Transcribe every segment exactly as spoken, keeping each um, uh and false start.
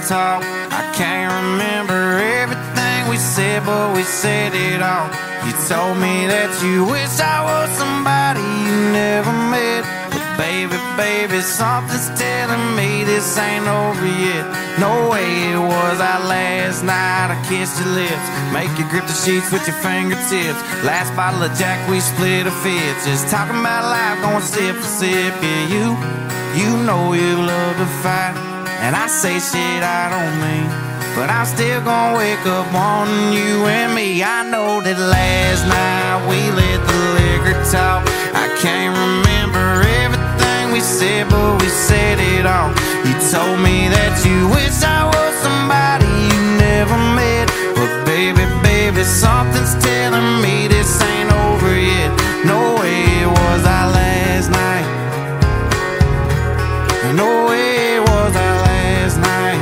talk. I can't remember everything we said, but we said it all. You told me that you wish I was somebody you never met. But baby, baby, something's telling me this ain't over yet. No way it was our last night. I kissed your lips, make you grip the sheets with your fingertips. Last bottle of Jack, we split a fifth. Just talking about life, going sip for sip. Yeah, you, you know you love to fight, and I say shit I don't mean, but I'm still gonna wake up wanting you and me. I know that last night we let the liquor talk. I can't remember everything we said, but we said it all. You told me that you wish I was somebody you never met. But baby, baby, something's telling me this ain't over yet. No way it was our last night. No way it was our last night.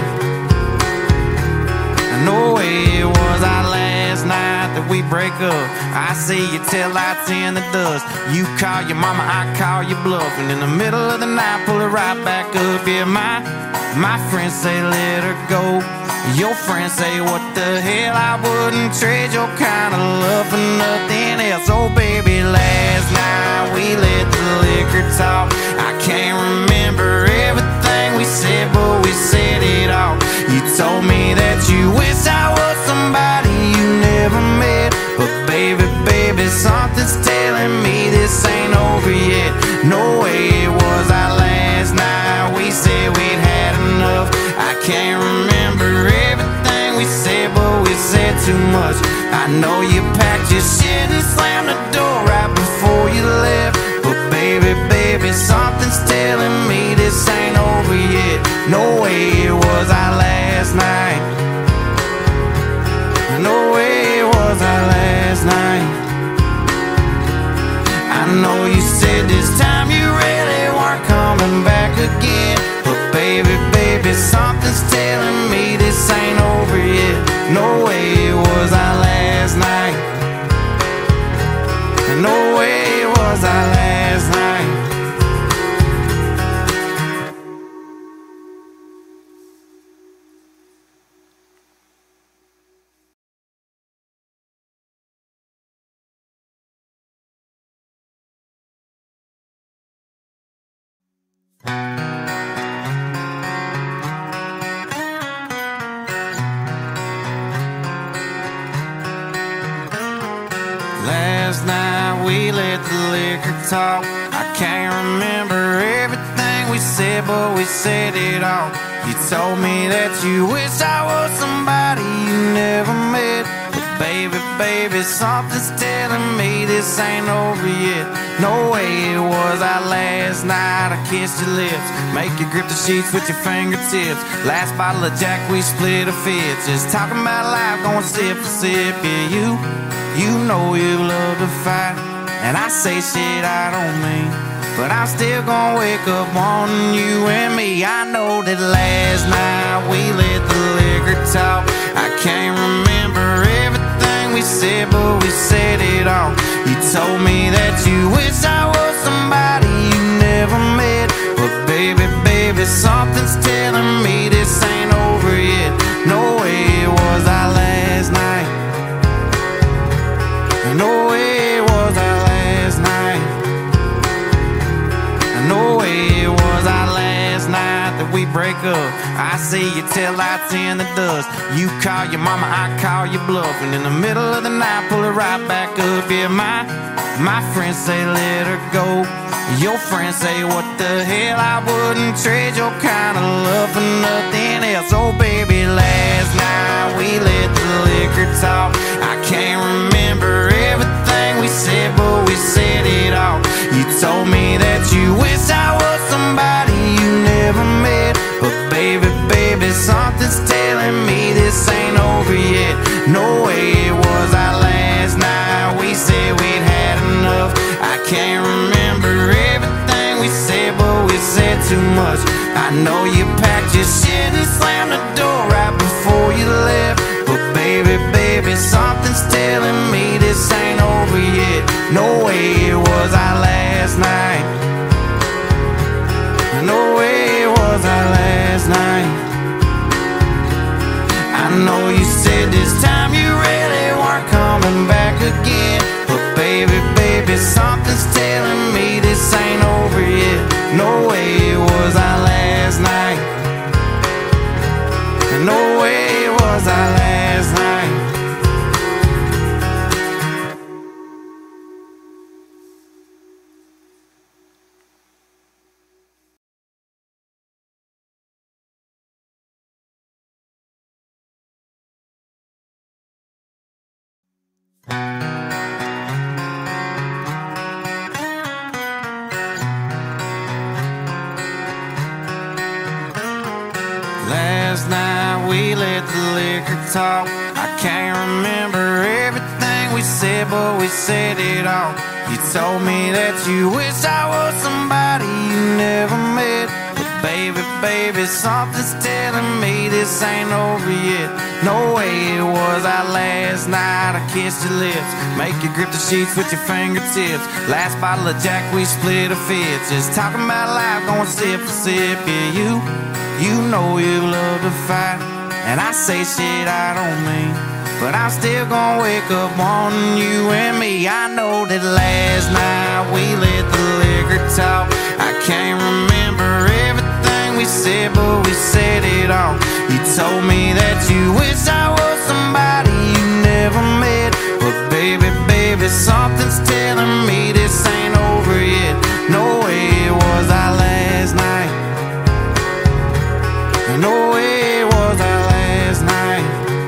No way it was our last night that we break up. I see you till I in the dust. You call your mama, I call your bluff, and in the middle of the night pull it right back up. Yeah, my my friends say let her go. Your friends say what the hell, I wouldn't trade your kind of love for nothing else. Oh baby, last night we let the liquor talk. I can't remember everything we said, but we said it all. You told me that you wish I was somebody you never met. But baby, baby, something's telling me this ain't over yet. No way it was our last night. We said we'd had enough. I can't remember everything we said, but we said too much. I know you packed your shit and slammed the door right before you left. But baby, baby, something's telling me this ain't over yet. No way it was our last night. No way it was our last night. I know you said this time you really weren't coming back again. But baby, baby, something's telling me this ain't over yet. No way it was our last night. No way it was our last night. Last night we let the liquor talk. I can't remember everything we said, but we said it all. You told me that you wish I was somebody you never met. But baby, baby, something's telling me this ain't over yet. No way it was our last night. I kissed your lips, make you grip the sheets with your fingertips. Last bottle of Jack, we split a fifth. Just talking about life, going sip for sip. Yeah, you, you know you love to fight, and I say shit I don't mean, but I'm still gonna wake up wanting you and me. I know that last night we let the liquor talk. I can't remember everything we said, but we said it all. You told me that you wish I was somebody you never met. But baby, baby, something's telling me this ain't over yet. No way it was our last night. No way it was our last night. No way it was our last night that we break up. I see you till I in the dust. You call your mama, I call your bluff, and in the middle of the night pull it right back up. Yeah, my my friends say let her go. Your friends say what the hell, I wouldn't trade your kind of love for nothing else. Oh baby, last night we let the liquor talk. I can't remember everything we said, but we said it all. You told me that you wish I was somebody you never met. But baby, baby, something's telling me this ain't over yet. No way it was our last night. We said we'd had enough. I can't remember everything we said, but we said too much. I know you packed your shit and slammed the door right before you left. But baby, baby, something's telling me this ain't over yet. No way it was our last night. No way it was our last night. know you said this time you really weren't coming back again. But baby, baby, something's telling me this ain't over yet. No way it was our last night. No way it was our last night. Last night we let the liquor talk. I can't remember everything we said, but we said it all. You told me that you wish I was somebody you never met. But baby, baby, something's telling me this ain't over yet. No way it was our last night. I kissed your lips, make you grip the sheets with your fingertips. Last bottle of Jack, we split a fifth. Just talking about life, going sip for sip. Yeah, you You know you love to fight, and I say shit I don't mean, but I'm still gonna wake up wanting you and me. I know that last night we let the liquor talk. I can't remember everything we said, but we said it all. You told me that you wish I was somebody you never met. But baby, baby, something's telling me this ain't over yet. No way it was our last night. No way it was our last night.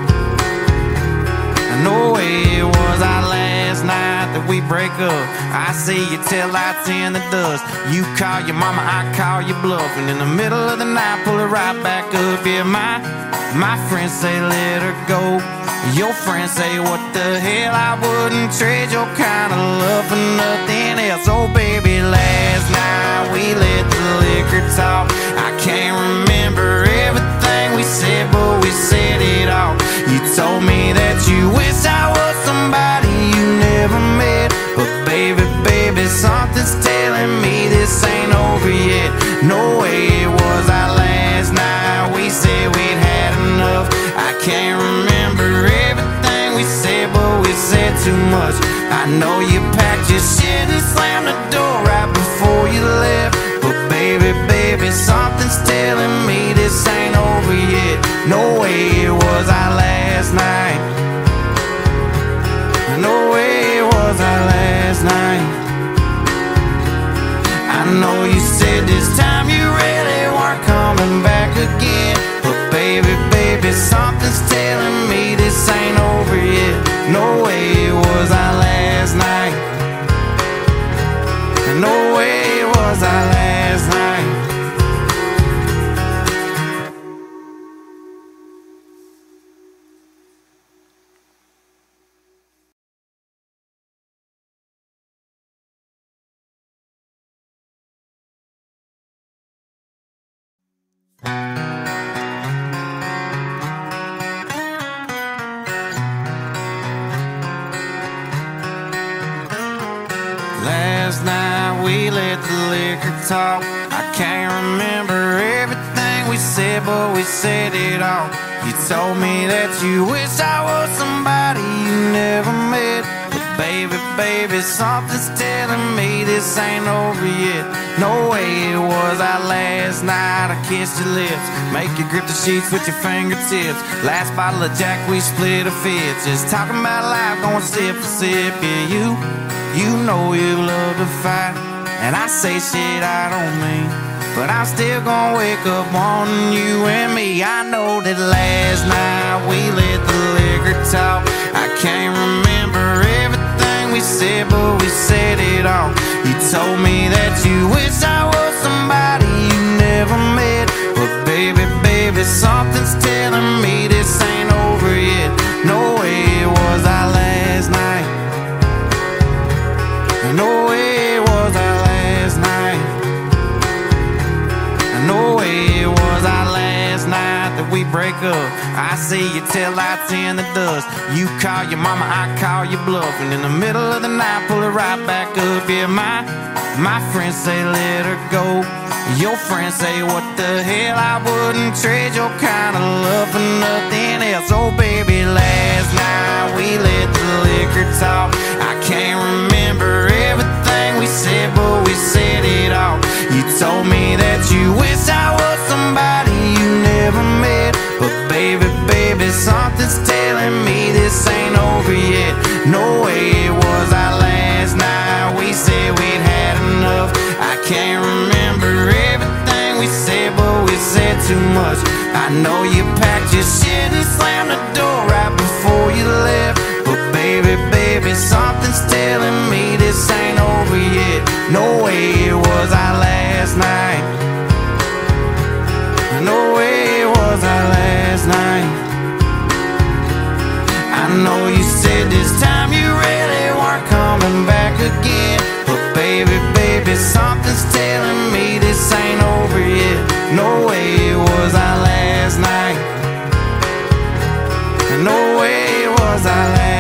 No way it was our last night that we break up. I see you till lights in the dust. You call your mama, I call you bluff, and in the middle of the night pull it right back up. Yeah, my my friends say let her go. Your friends say what the hell, I wouldn't trade your kind of love for nothing else. Oh baby, last night we let the liquor talk. I can't remember everything we said, but we said it all. You told me that you wish I was somebody you never met. But baby, baby, something's telling me this ain't over yet. No way it was our last night. We said we'd had enough. I can't remember everything we said, but we said too much. I know you packed your shit and slammed the door right before you left. But baby, baby, something's telling me this ain't over yet. No way it was our last night. No way it was our last night. I know you said this time you really weren't coming back again. But baby, baby, something's telling me this ain't over yet. No way it was our last night. No way it was our last night. Last night we let the liquor talk. I can't remember everything we said, but we said it all. You told me that you wish I was somebody you never met. But baby, baby, something's telling me this ain't over yet. No way it was our last night. I kissed your lips, make you grip the sheets with your fingertips. Last bottle of Jack, we split a fifth. Just talking about life, going sip for sip. Yeah, you You know you love to fight, and I say shit I don't mean, but I'm still gonna wake up wanting you and me. I know that last night we let the liquor talk. I can't remember everything we said, but we said it all. You told me that you wish I was somebody you never met. But baby, baby, something's telling me this ain't over yet. No way it was our last night. No way it was our last night. No way it was our last night that we break up. I see you till lights in the dust. You call your mama, I call you bluff, and in the middle of the night pull it right back up. Yeah, my my friends say let her go. Your friends say what the hell, I wouldn't trade your kind of love for nothing else. Oh baby, last night we let the liquor talk. I can't remember everything we said, but we said it all. You told me that you wish I was somebody you never met, but baby, baby, something's telling me this ain't over yet. No way it was our last night, we said we'd had enough. I can't remember everything we said, but we said too much. I know you packed your shit and slammed the door right before you left, but baby, baby, something's telling me this ain't over yet. No way it was our last night. No way it was our last night. I know you said this time you really weren't coming back again, but baby, baby, something's telling me this ain't over yet. No way it was our last night. No way it was our last night.